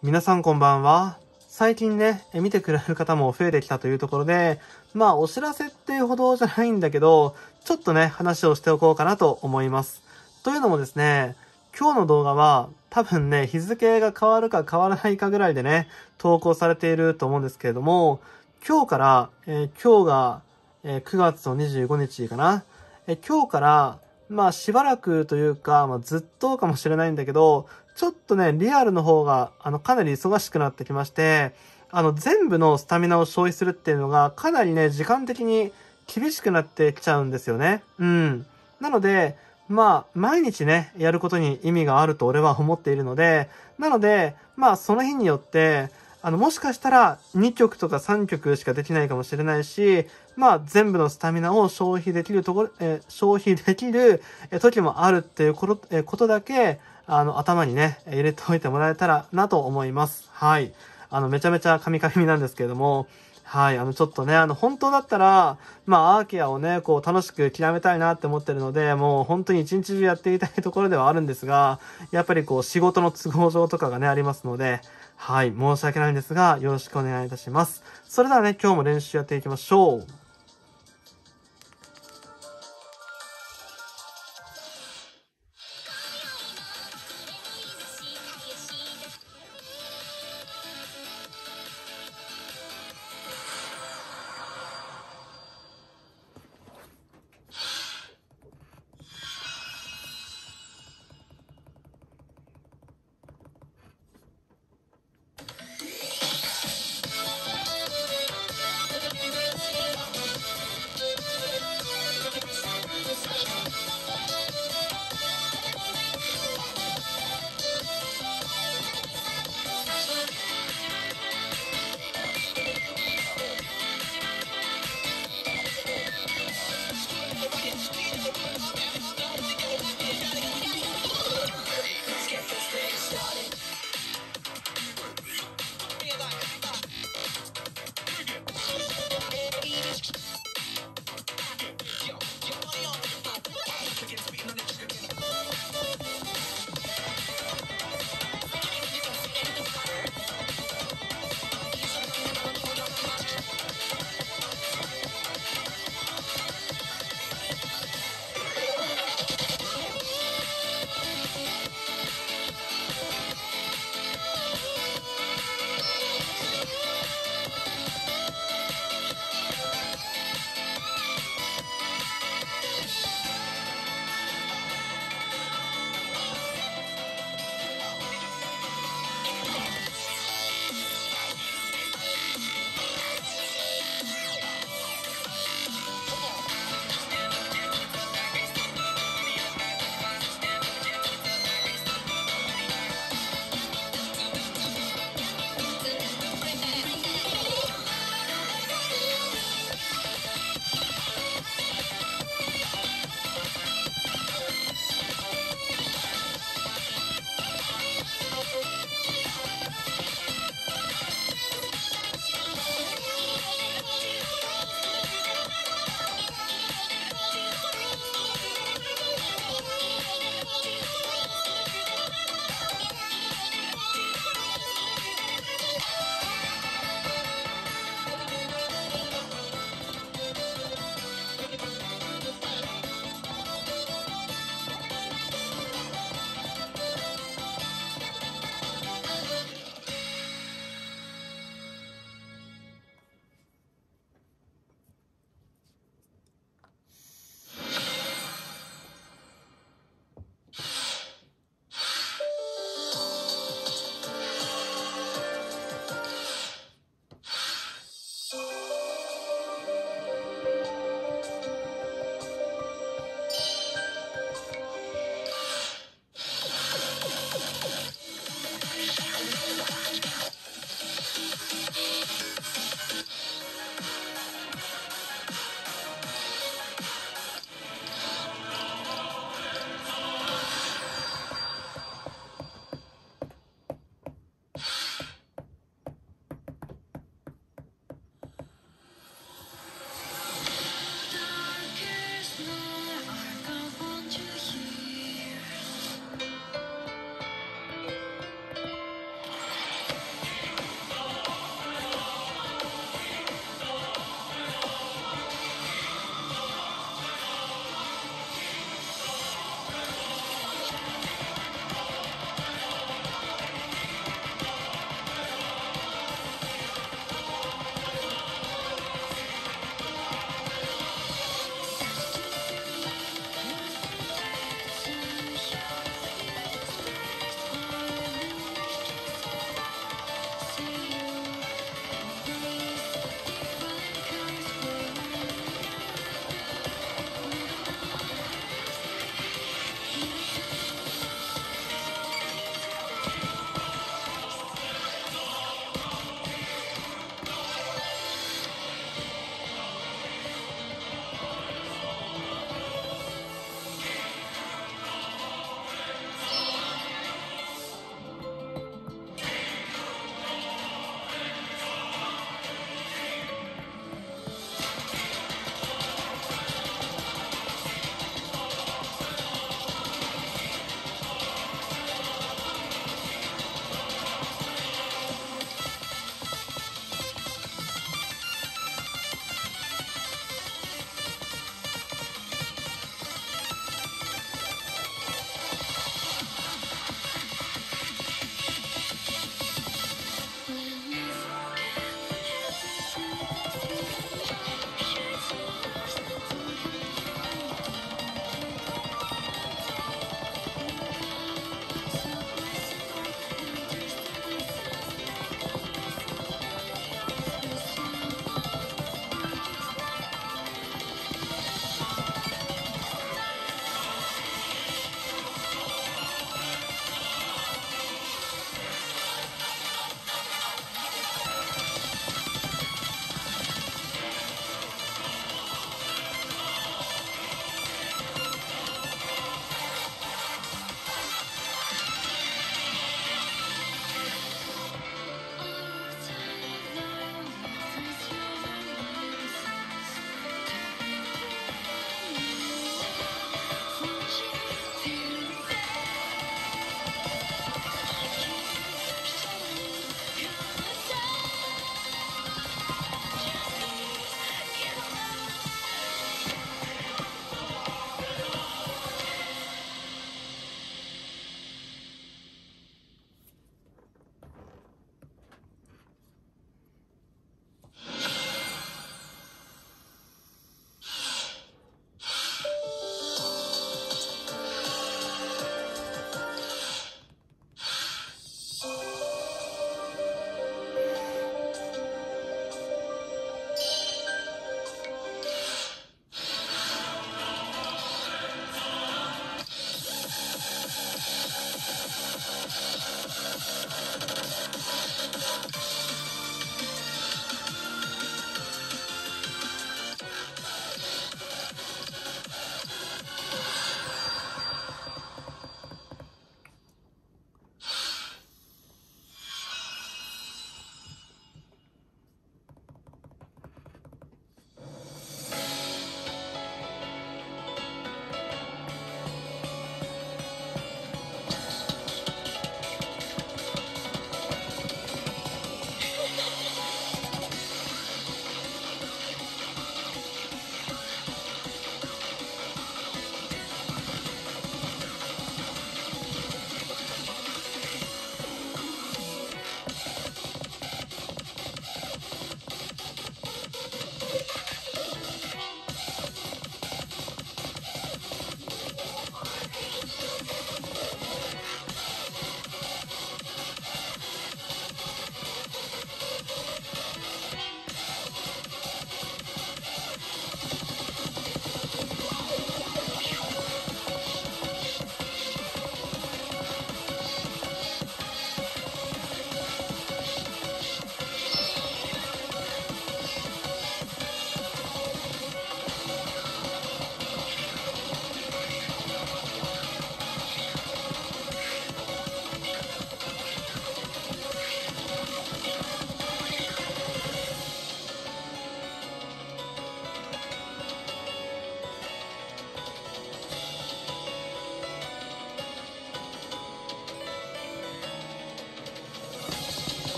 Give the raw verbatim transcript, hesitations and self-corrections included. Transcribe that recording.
皆さんこんばんは。最近ね、見てくれる方も増えてきたというところで、まあお知らせっていうほどじゃないんだけど、ちょっとね、話をしておこうかなと思います。というのもですね、今日の動画は多分ね、日付が変わるか変わらないかぐらいでね、投稿されていると思うんですけれども、今日から、えー今日が、えーくがつのにじゅうごにちかな。えー今日から、まあしばらくというか、まあずっとかもしれないんだけど、ちょっとね、リアルの方が、あの、かなり忙しくなってきまして、あの、全部のスタミナを消費するっていうのが、かなりね、時間的に厳しくなってきちゃうんですよね。うん。なので、まあ、毎日ね、やることに意味があると俺は思っているので、なので、まあ、その日によって、あの、もしかしたらにきょくとかさんきょくしかできないかもしれないし、まあ、全部のスタミナを消費できるところ、えー消費できるえー時もあるっていうこと、えーことだけ、あの、頭にね、入れておいてもらえたらなと思います。はい。あの、めちゃめちゃカミカミなんですけれども、はい。あの、ちょっとね、あの、本当だったら、まあ、アーケアをね、こう、楽しく極めたいなって思ってるので、もう本当に一日中やっていたいところではあるんですが、やっぱりこう、仕事の都合上とかがね、ありますので、はい。申し訳ないんですが、よろしくお願いいたします。それではね、今日も練習やっていきましょう。